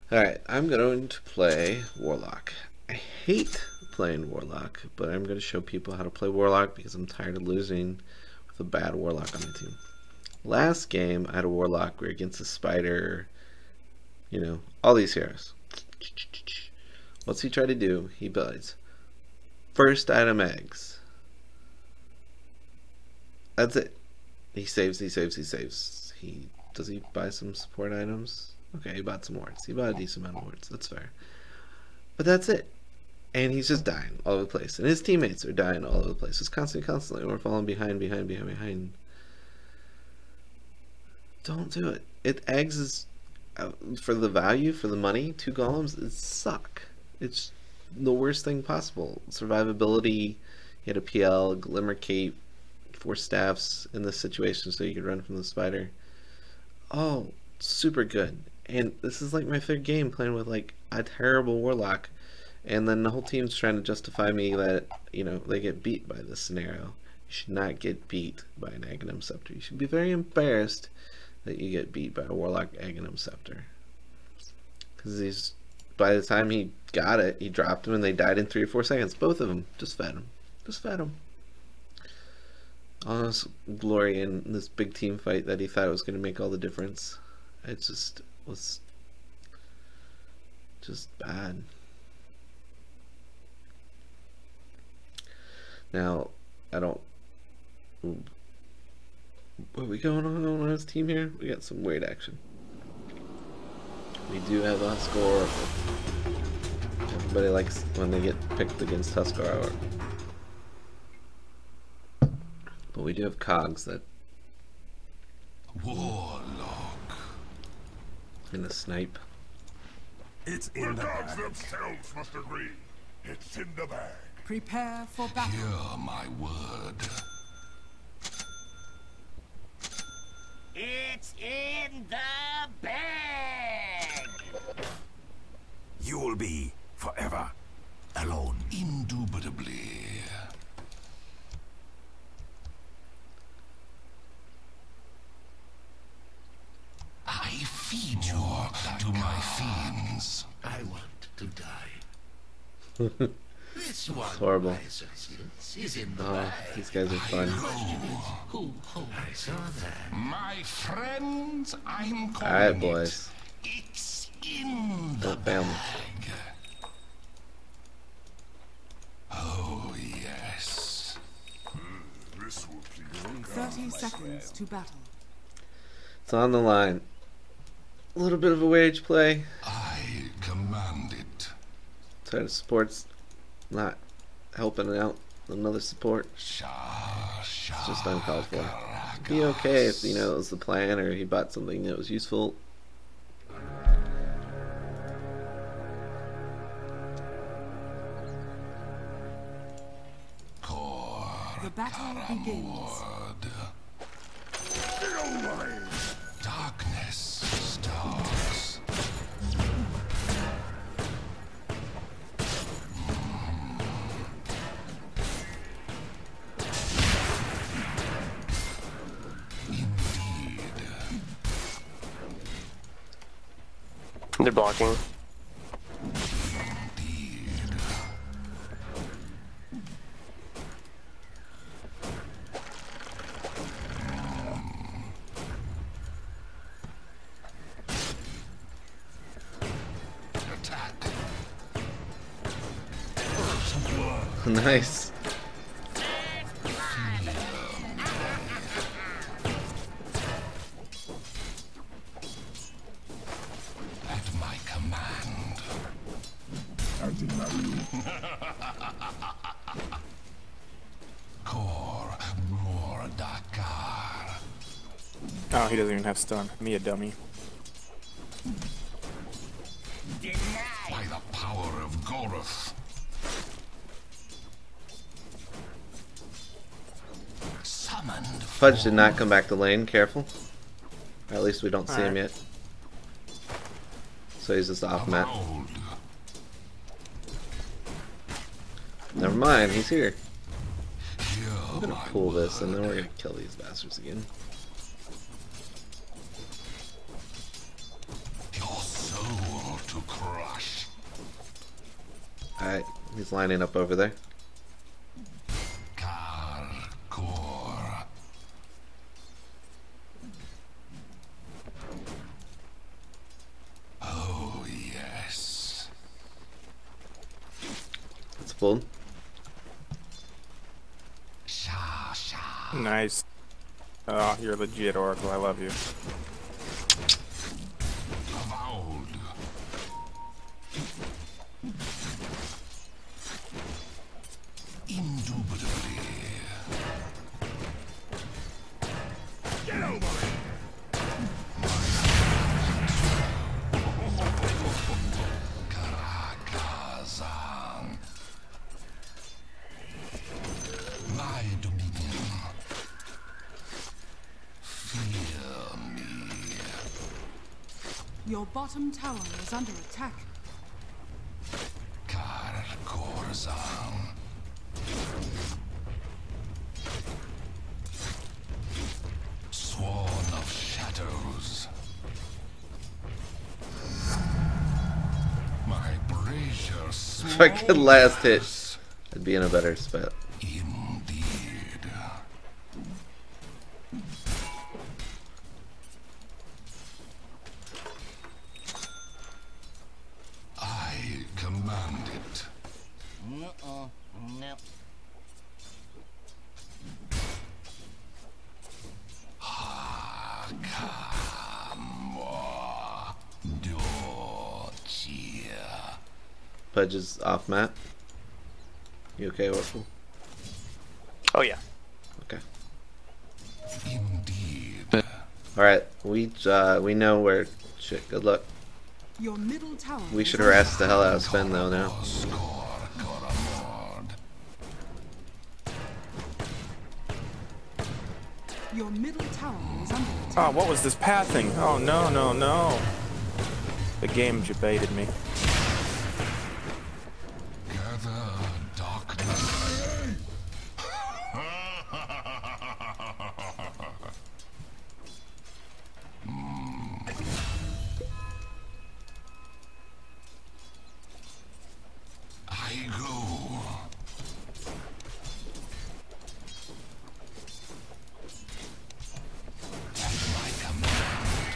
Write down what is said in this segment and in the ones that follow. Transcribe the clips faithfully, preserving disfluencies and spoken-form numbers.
Alright, I'm going to play Warlock. I hate playing Warlock, but I'm going to show people how to play Warlock because I'm tired of losing with a bad Warlock on my team. Last game, I had a Warlock. We were against a Spider, you know, all these heroes. What's he try to do? He buys first item eggs. That's it. He saves, he saves, he saves. He does he buy some support items? Okay, he bought some wards. He bought a decent amount of wards. That's fair. But that's it. And he's just dying all over the place. And his teammates are dying all over the place. Just constantly, constantly. We're falling behind, behind, behind, behind. Don't do it. It eggs is uh, for the value, for the money. Two golems, it suck. It's the worst thing possible. Survivability. He had a P L, glimmer cape, four staffs in this situation, so you could run from the spider. Oh, super good. And this is like my third game playing with like a terrible Warlock, and then the whole team's trying to justify me that, you know, they get beat by this scenario. You should not get beat by an Aghanim Scepter. You should be very embarrassed that you get beat by a Warlock Aghanim Scepter. Because he's, by the time he got it, he dropped him and they died in three or four seconds. Both of them. Just fed him. Just fed him. All this glory in this big team fight that he thought was going to make all the difference. It just was just bad. Now, I don't... What are we going on on his team here? We got some weird action. We do have a score. Everybody likes when they get picked against Huskar. But we do have cogs that... Warlock. And a snipe. It's in the bag. The gods themselves must agree. It's in the bag. Prepare for battle. Hear my word. It's in the bag. You'll be forever alone. Indubitably. I feed you to my fiends. I want to die. This one horrible. is in the Oh, bag. these guys are fun. Who, who, I saw that. My friends, I'm calling Alright, boys. it. It's in the Don't fail me. bag. Oh, yes. This will please Thirty seconds to battle. It's on the line. A little bit of a wage play. I command it. Try to support's not helping out another support. Sha, sha, It's just uncalled for. Be okay if, you know, it was the plan or he bought something that was useful. The battle begins. Darkness starts. Indeed. They're blocking. Indeed. Attack. Nice. At my command. Core more Dakar. Oh, he doesn't even have stun. Me a dummy. By the power of Goroth. Summoned. Fudge did not come back to lane, careful. Or at least we don't see him yet. So he's just off map. Behold. Never mind, he's here. Hear I'm gonna my pull this and then word. we're gonna kill these bastards again. Your soul to crush. Alright, he's lining up over there. Karkor. Oh, yes. It's pulled. Sha sha. Nice. Oh, you're legit, Oracle. I love you. Avowed. Indubitably. Get over it! Karakazan. My dominion. Fear me. Your bottom tower is under attack. Karkorzan. Sworn of shadows. My brazier If I could last hit, smolders. I'd be in a better spot. Indeed. I command it. Uh-uh. No. Hakamo. Dochia. Pudge is off map. You okay, Oracle? Oh yeah. Okay. Indeed. Alright, we uh, we know where. Shit, good luck. Your middle tower. We is should under harass the hell out of Sven though now. Score Koramord. Your middle tower is under attack. Oh, what was this pathing? Oh, no, no, no. The game debated me. Gather darkness. I go. At my command.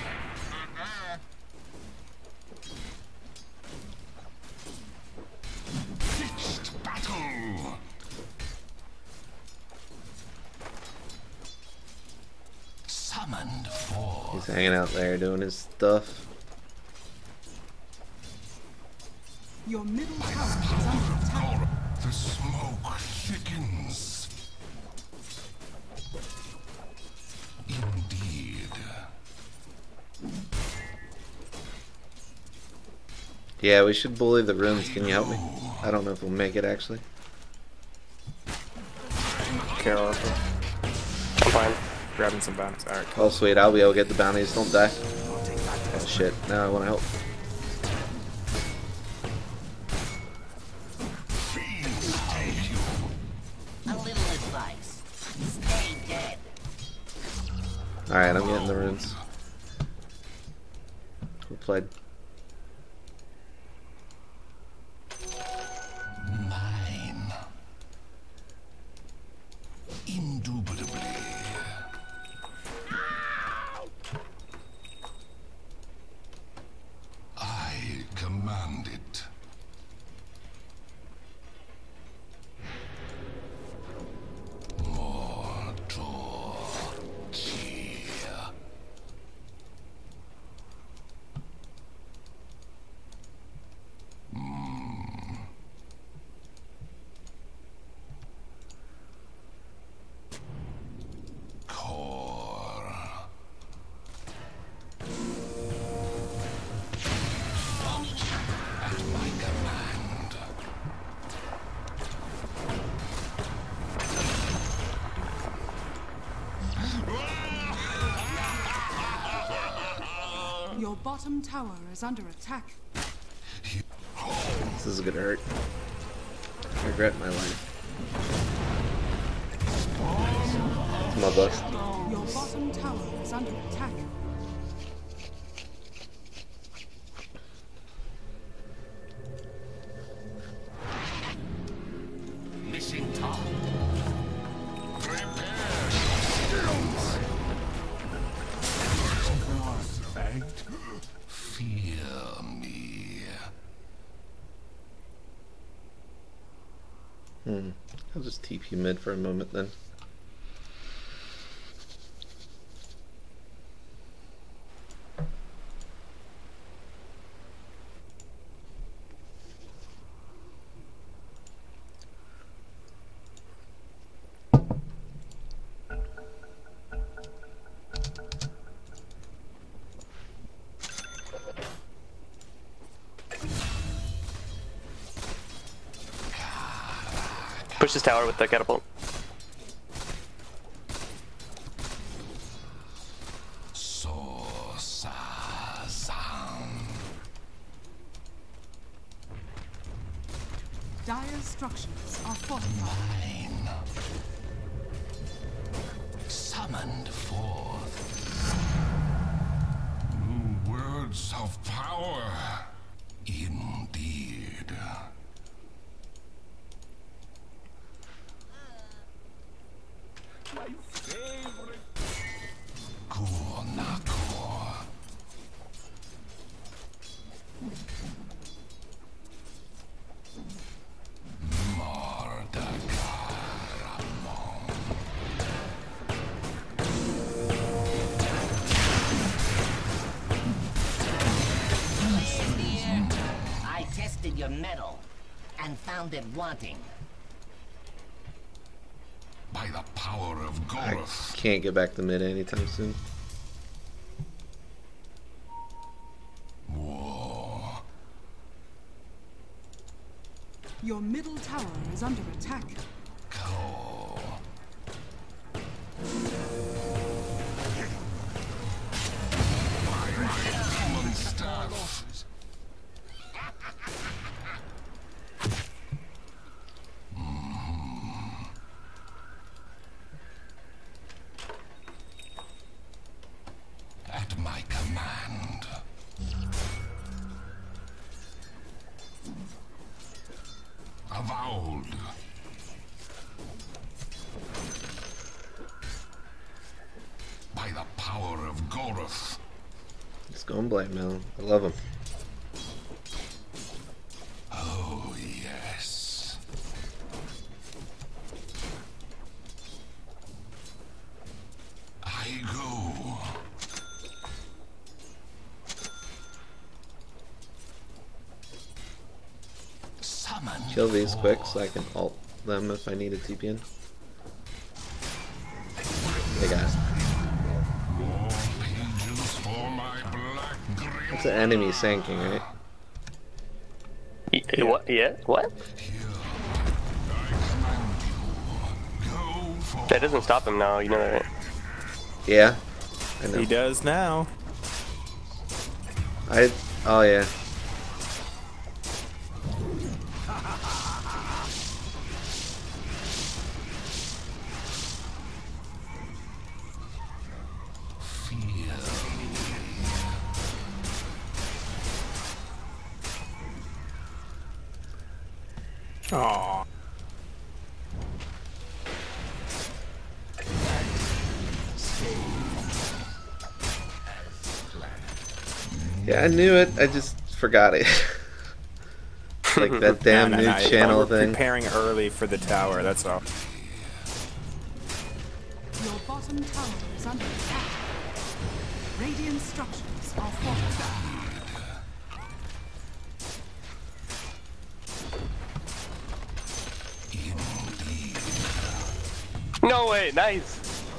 Fixed battle. Summoned forth. He's hanging out there doing his stuff. Your middle tower is under attack. The smoke thickens. Indeed. Yeah, we should bully the runes. Can you help me? I don't know if we'll make it actually. Okay, Oracle. I'm fine. Grabbing some bounties. Alright, Oh sweet, I'll be able to get the bounties. Don't die. Oh shit, now I want to help. Fiends take you. A little advice. Stay dead. Alright, I'm getting the runes. We played. Mine. Indubitably. I command it. Mortor cheer. Core. At my command. Your bottom tower is under attack. This is gonna hurt. I regret my life. It's my bust. Your bottom tower is under attack. Hmm. I'll just T P mid for a moment then. Push this tower with the catapult. Dire's structures are fortified. Mine. Summoned forth. New words of power. Indeed. My favorite. Kunako. I tested your metal and found it wanting. By the power of I Goroth. can't get back to mid anytime soon. War. Your middle tower is under attack. Go. Demon staff. At my command. Avowed. By the power of Goroth. Let's go and blackmail. I love him. Oh, yes. I go. Summon. Kill these quick so I can ult them if I need a T P in. Hey guys. More pages for my black grim. It's an enemy sinking, right? Y- What? Yeah? What? Go for That doesn't stop him now. You know that, right? Yeah. I know. He does now. I oh yeah. Aww. Yeah, I knew it. I just forgot it. Like that damn No, no, new no, channel we're thing. Preparing early for the tower. That's all. Your bottom tower is under attack. Radiant structures are fortified. No way. Nice.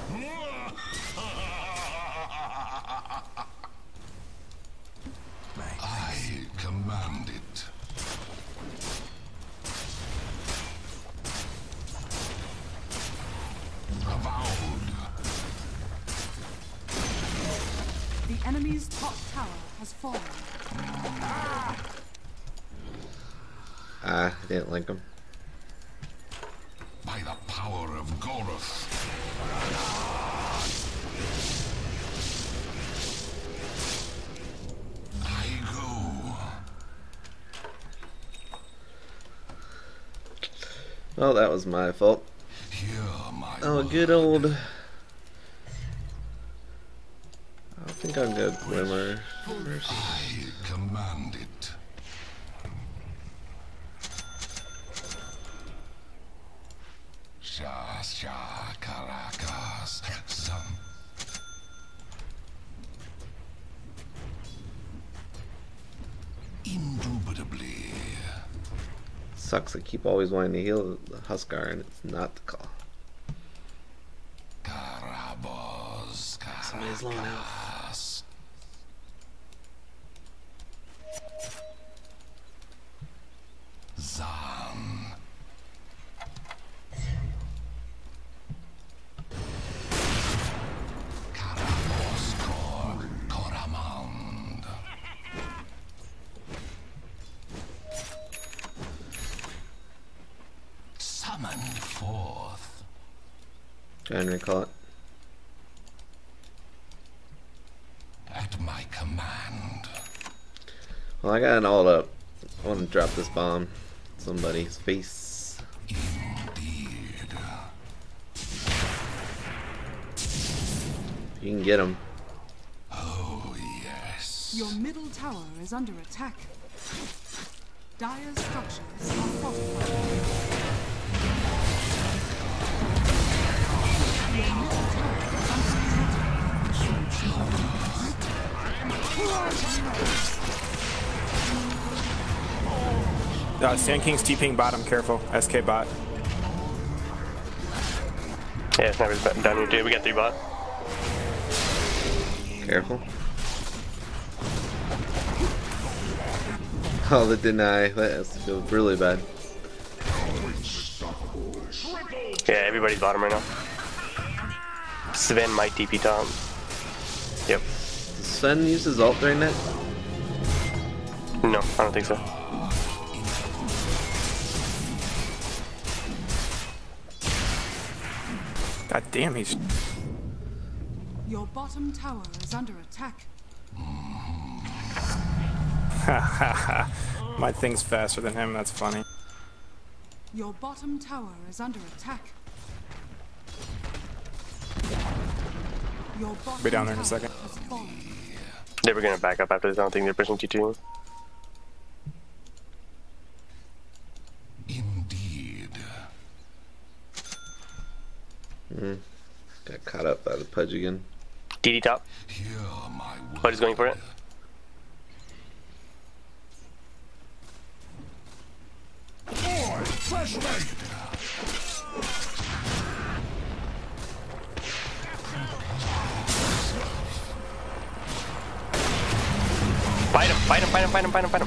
I command it. Avowed. The enemy's top tower has fallen. Ah, I didn't link him. By the power of Goroth. I go. Oh, that was my fault. Hear my Oh, word. good old. I think I'll go Glimmer first. I command it. Indubitably. Sucks. I keep always wanting to heal the Huskar, and it's not the call. Karabos. Somebody's low now. Karakas. Zan. Karabos Kor Koramand. Summoned forth. Try and recall it. At my command. Well, I got an ult up. I want to drop this bomb. Somebody's face. Indeed. You can get him. Oh, yes. Your middle tower is under attack. Dire's structures are fortified. Your middle tower is under Uh, Sand King's TPing bottom, careful. S K bot. Yeah, Sniper's down here too. We got three bot. Careful. Oh, the deny. That has to feel really bad. Yeah, everybody's bottom right now. Sven might T P top. Yep. Does Sven use his ult during that? No, I don't think so. God damn, he's. Your bottom tower is under attack. My thing's faster than him, that's funny. Your bottom tower is under attack. Your bottom Be down there in a tower second. has fallen. They were gonna back up after this. I don't think they're pushing T two. Indeed. Hmm. Got caught up by the pudge again. D D top. Hear my word. Bud is going for it. Fight him, fight him, fight him, fight him, fight him, fight him.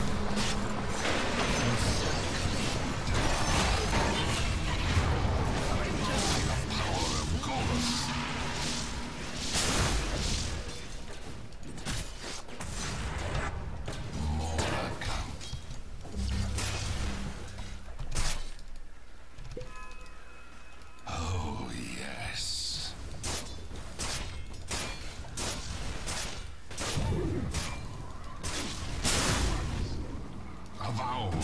Oh, yes. Avowed.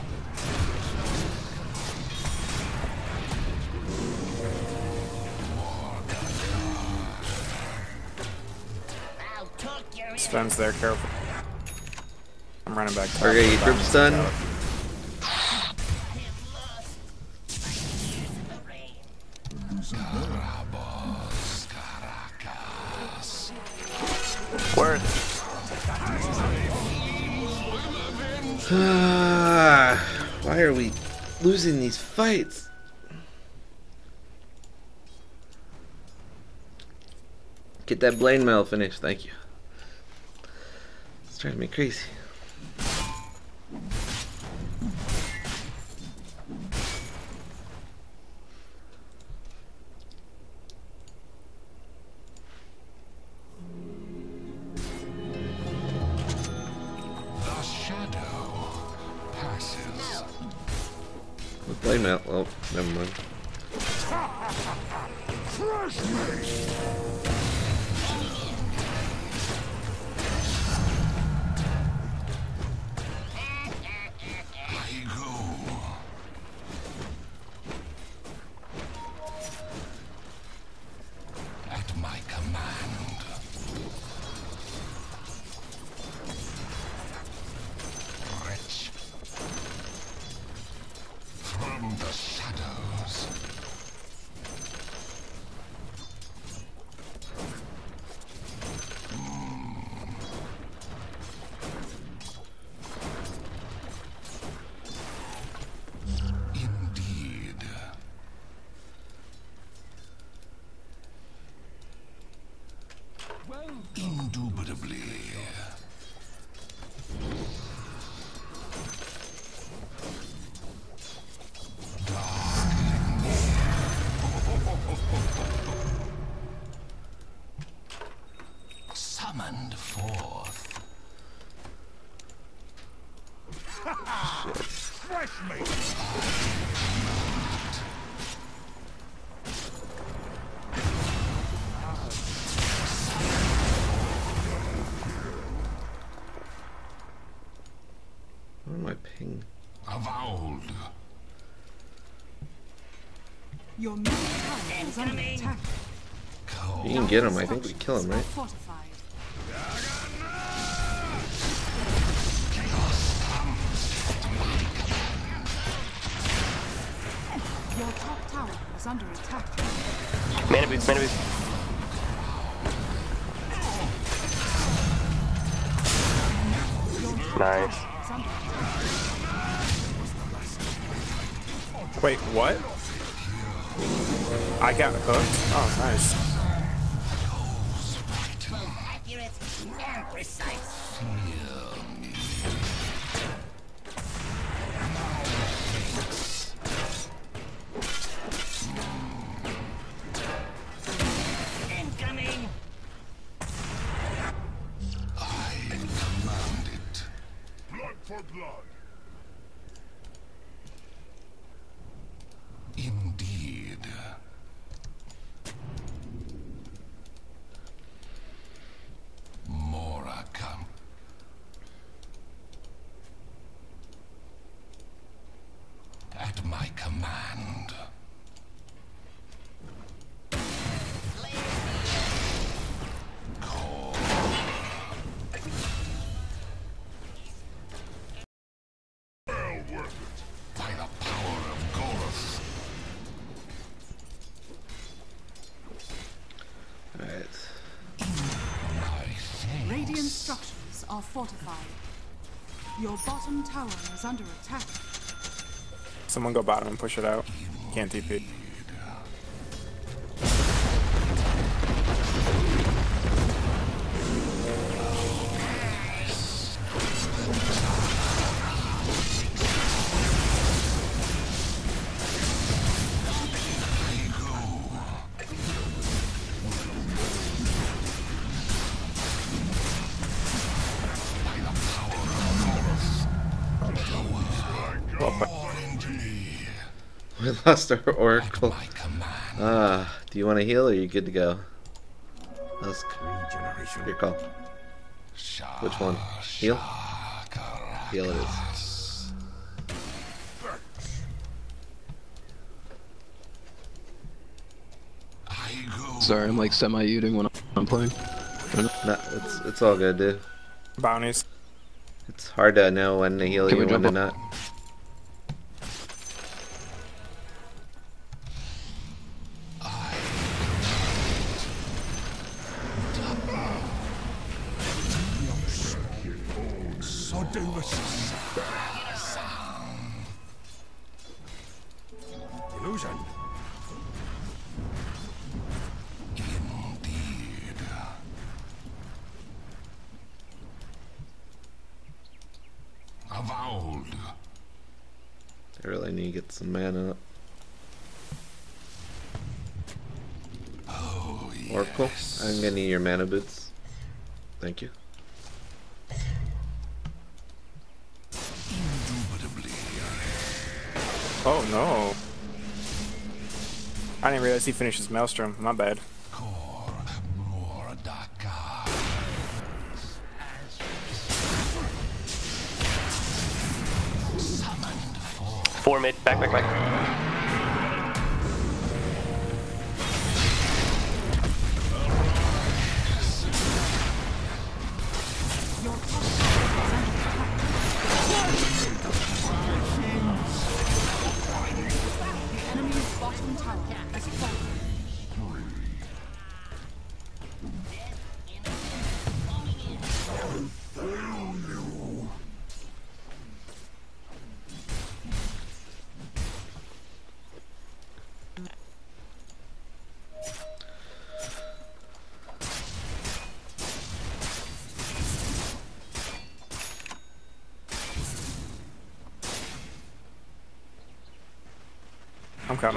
I'll talk your ear. Sven's there, careful. I'm running back top. Okay, you grip stun. Him lost. Like years in the rain. Karabos Karakas. Worth. Why are we losing these fights? Get that blade mail finished, thank you. It's driving me crazy. The shadow passes. With blade mail. Oh, never mind. I go. At my command. Rich. From the shadows. Fresh meat. Where am I ping? Avowed. Your middle tower is under attack. You can get him. I think we kill him, right? Fortified. Your top tower is under attack. Mana boots, mana boots. Nice. Is under attack. Wait, what? I got hooked? Oh, nice. Accurate and precise. Incoming. I command it. Blood for blood. Indeed. Mora come. At my command. Call. Well worth it. By the power of Gorus. Alright. My thanks. Radiant structures are fortified. Your bottom tower is under attack. Someone go bottom and push it out. Can't T P. We lost our oracle. My command. Ah, do you want to heal or are you good to go? Let's your call. Which one? Heal? Heal it is. I go. Sorry, I'm like semi-eating when I'm playing. No, it's it's all good, dude. Bounties. It's hard to know when to heal Can you we and when jump to up? not. So do us. Illusion. Indeed. Avowed. I really need to get some mana up. Oh, Oracle, yes. I'm gonna need your mana boots. Thank you. Indubitably. Oh no. I didn't realize he finished his maelstrom. My bad. Kor Mordaka. Summoned forth. Four mid, back, back, back. Your top tower is under attack. The enemy's bottom tower has fallen. I'm coming.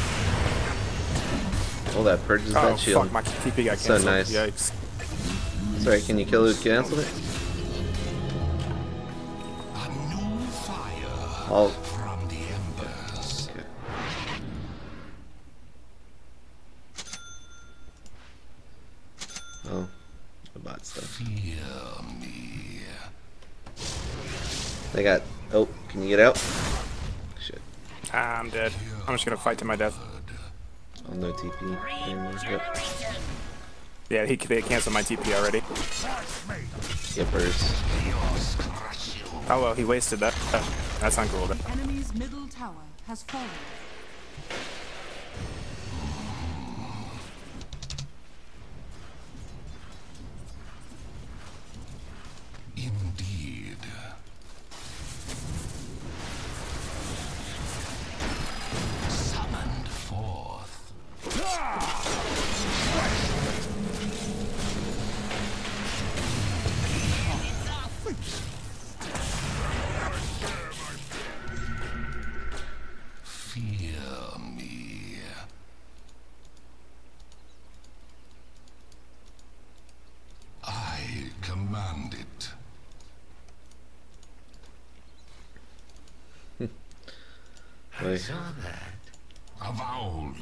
Oh, that purges Oh that shield. fuck, my T P got So canceled. nice. Yikes. Sorry, can you kill it? Cancel it? A new fire I'll... from the embers. Okay. Oh, the bot stuff. Fear me. They got... Oh, can you get out? Shit. Ah, I'm dead. I'm just gonna fight to my death. Oh, no T P anymore. Yep. Yeah, he they canceled my T P already. Yippers. Oh well, he wasted that. Uh, that's uncool. The enemy's middle tower has fallen. Indeed. Summoned forth. Fear me. I command it. I saw that. Avowed.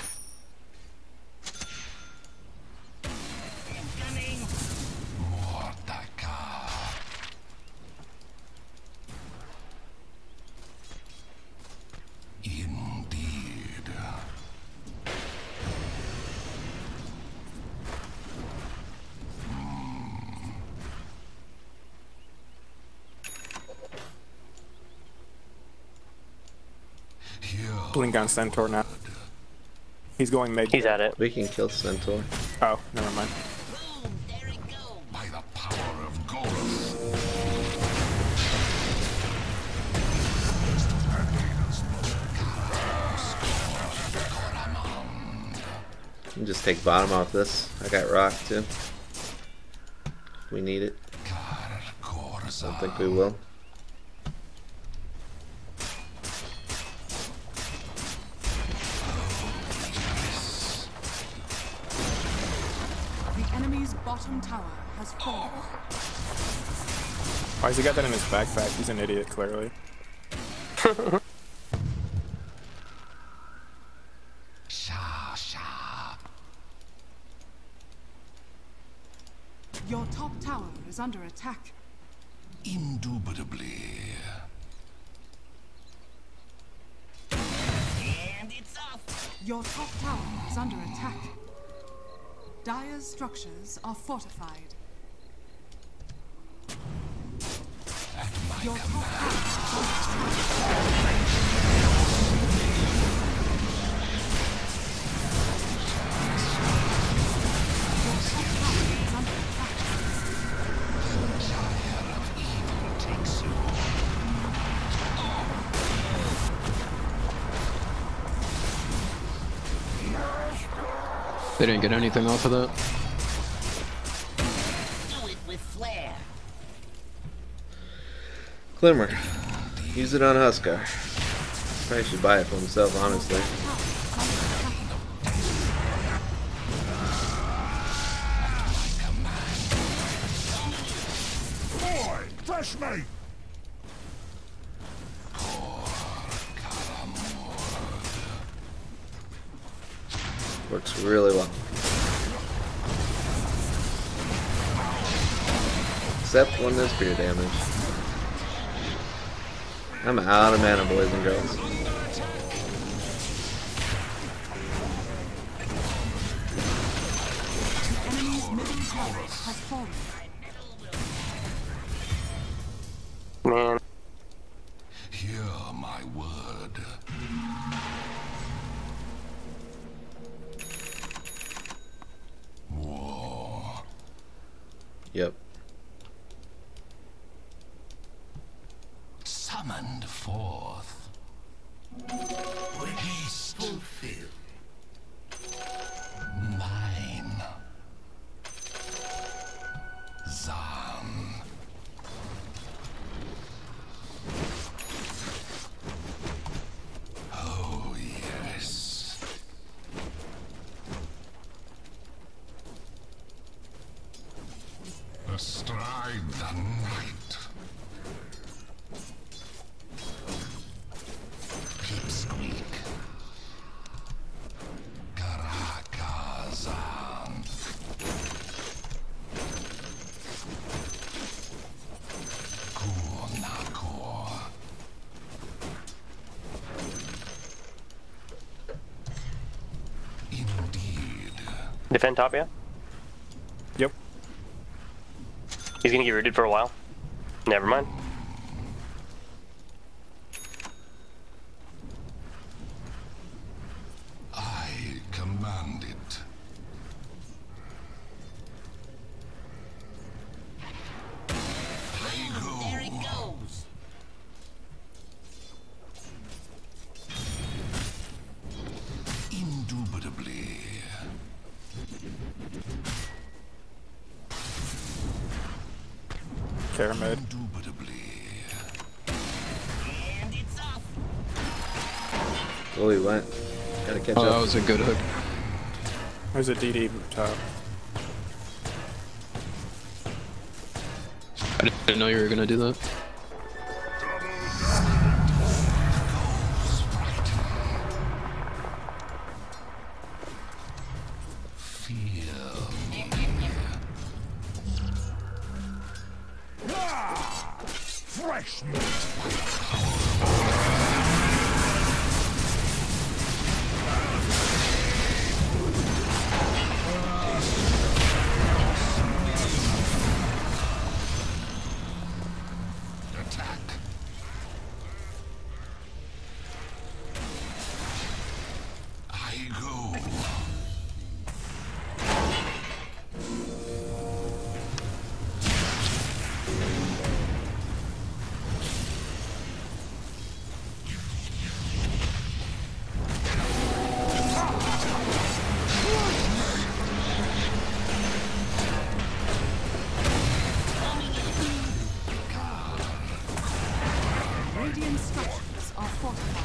Incoming. Mordaka. Indeed. Here. Blink on Centaur now. He's going mid. He's at it. We can kill Centaur. Oh, never mind. Boom, there it goes. By the power of golems. We can just take bottom off this. I got rock too. We need it. Don't think we will. The enemy's bottom tower has fallen. Why has he got that in his backpack? He's an idiot, clearly. Sha sha. Your top tower is under attack. Indubitably. And it's off. Your top tower is under attack. Dire's structures are fortified. At my Your top command. tower is under attack. Your top tower is under attack. Gyre of evil takes you. They didn't get anything off of that. Do it with flair. Glimmer. Use it on Huskar. Probably should buy it for himself, honestly. Boy, fresh meat! Works really well. Except when there's spear damage. I'm out of mana, boys and girls. Enemy's middle tower has fallen. Man. Hear my word. War. Yep. Summoned forth. Haste fulfilled. Mine. Zan. Oh, yes. Ride the night. Pipsqueak. Karakazan. Kunakor. Indeed. Defend top, yeah? Yep. He's gonna get rooted for a while. Never mind. I command it. I go. There he goes. Indubitably. Pyramid. Indubitably. And it's off. Oh, he went. Gotta catch Oh, that up. was a good hook. There's a D D top. I didn't know you were gonna do that. Feel me. Fresh meat. Attack. I go. Radiant structures are fortified.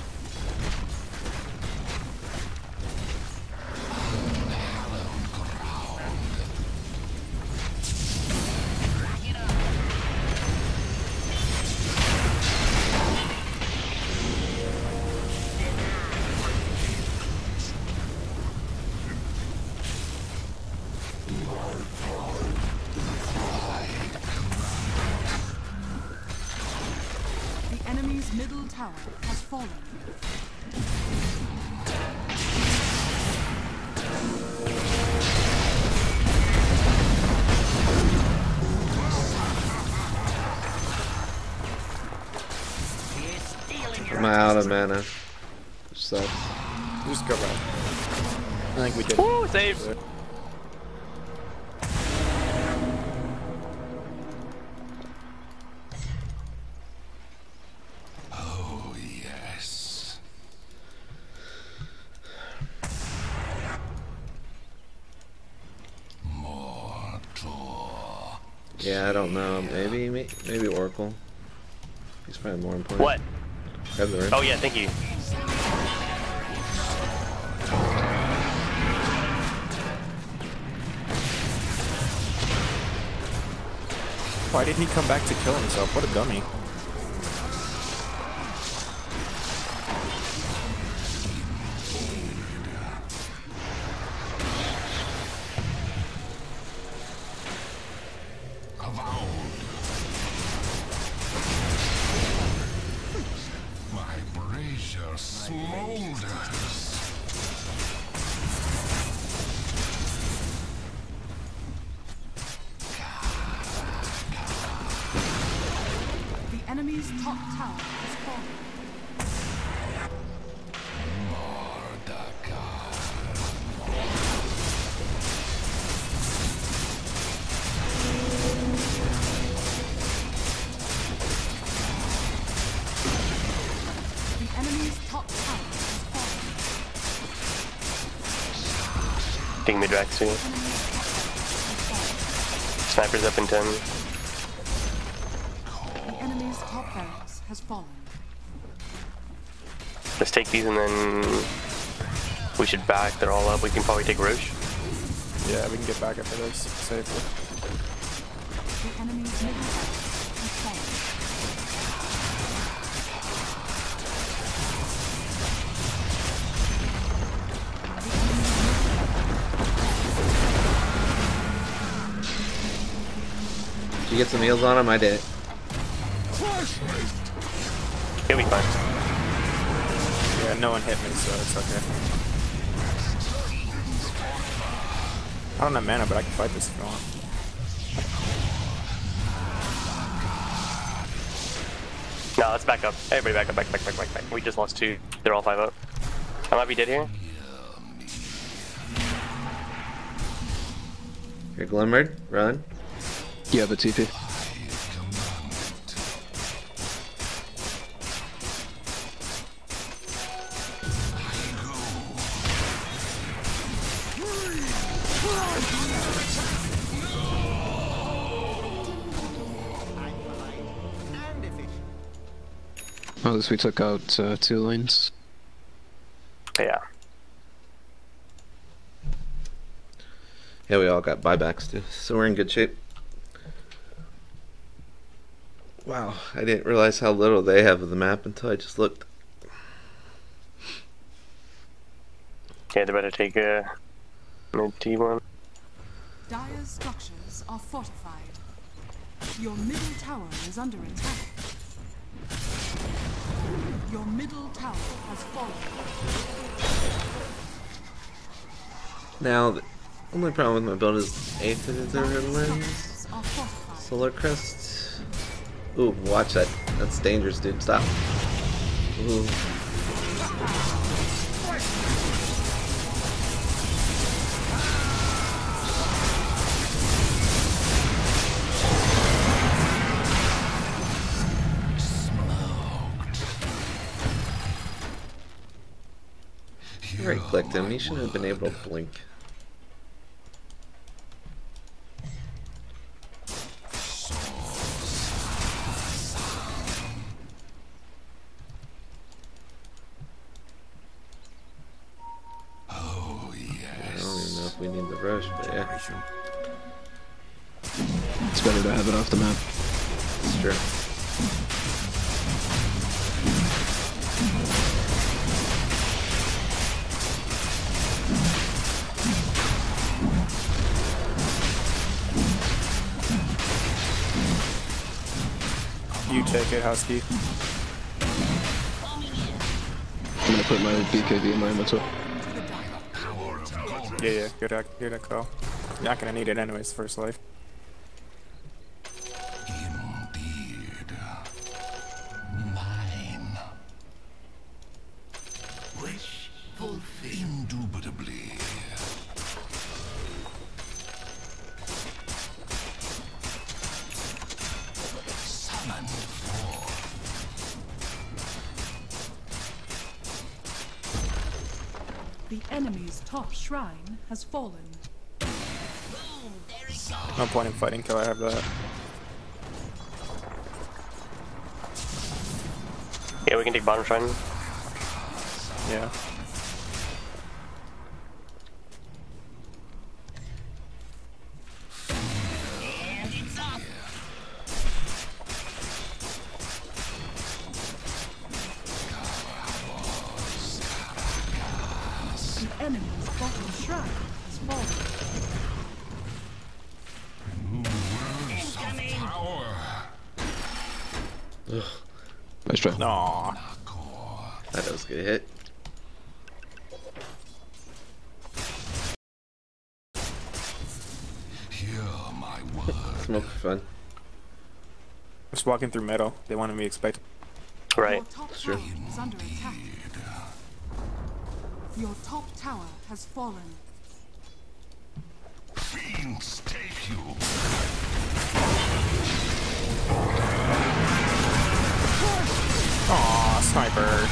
The enemy's middle tower has fallen. You're stealing your I'm out of mana. Which sucks. Just go back. I think we did. Woo, save! Oh, yes. Mortal. Yeah, I don't know. Maybe, may- maybe Oracle. He's probably more important. What? Grab the ring. Oh yeah, thank you. Why did he come back to kill himself? What a dummy. Avowed. My brazier smolders. The enemy's top tower has fallen. The enemy's top tower has fallen. Take mid rack soon. Sniper's up in ten. The enemy's top barracks has fallen. Let's take these and then we should back. They're all up. We can probably take Roche. Yeah, we can get back after this safely. The enemy's middle tower has fallen. Did you get some heals on him? I did. He'll be fine. Yeah, no one hit me, so it's okay. I don't have mana, but I can fight this if you want. No, let's back up. Everybody back up, back, back, back, back, back. We just lost two. They're all five up. I might be dead here. You're glimmered. Run. You have a T P. At least we took out uh, two lanes. Yeah. Yeah, we all got buybacks too, so we're in good shape. Wow, I didn't realize how little they have of the map until I just looked. Okay, they better take a mid T one. Dire's structures are fortified. Your middle tower is under attack. Your middle tower has fallen. Now, the only problem with my build is eighth is their lens. Structures are fortified. Solar Crest. Ooh, watch that. That's dangerous, dude. Stop. Ooh. Right clicked him. He shouldn't have been able to blink. Oh, I yes. don't even know if we need the rush, but yeah, It's better to have it off the map. it's true. You take it, Husky. I'm gonna put my B K B in my inventory. Yeah, yeah, good, uh, good call. You're not gonna need it anyways, first life. Indeed. Mine. Wish fulfilled. Indubitably. Summoned forth. The enemy's top shrine has fallen. No point in fighting till I have that. Yeah, we can take bottom shrine. Yeah. The enemy's bottom shrine has fallen. Ugh, Nice try. Aww. that was a good hit. Hear my word. Smoke for fun. Just walking through meadow. They wanted me to expect. Right. Your top Sure. tower is under attack. Your top tower has fallen. Fiends take you. Aw, sniper.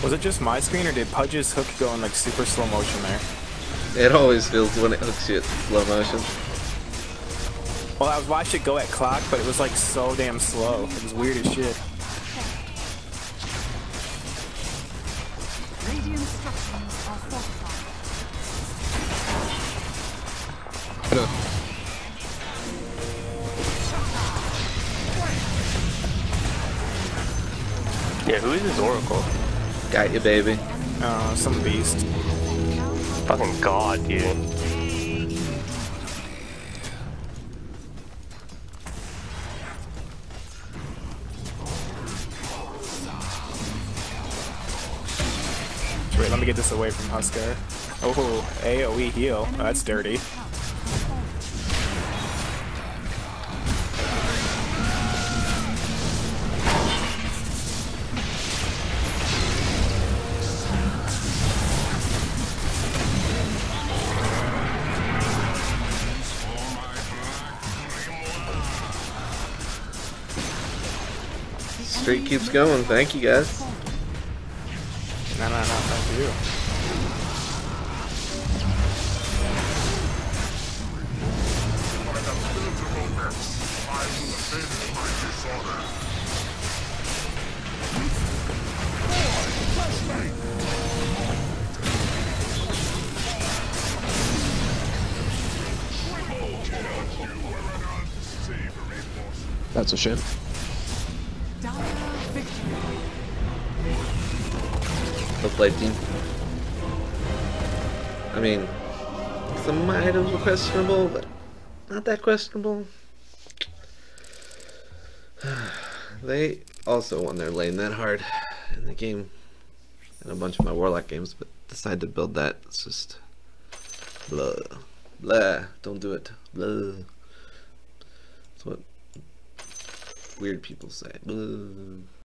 Was it just my screen, or did Pudge's hook go in like super slow motion there? It always feels when it hooks you at slow motion. Well, I was watching it go at clock, but it was like so damn slow. It was weird as shit. Radiant structures are fortified. Yeah, who is this Oracle? Got you, baby. Uh, some beast. Fucking god, dude. Wait, let me get this away from Husker. Oh, AoE heal. Oh, that's dirty. Streak keeps going. Thank you, guys. No, no, no, thank you. By the physical bits, I will avenge my dishonor. That's a shit. Well played, team. I mean, some items were questionable, but not that questionable. They also won their lane that hard in the game, in a bunch of my Warlock games, but decided to build that. It's just blah, blah. Don't do it. Blah. That's what weird people say. Blah.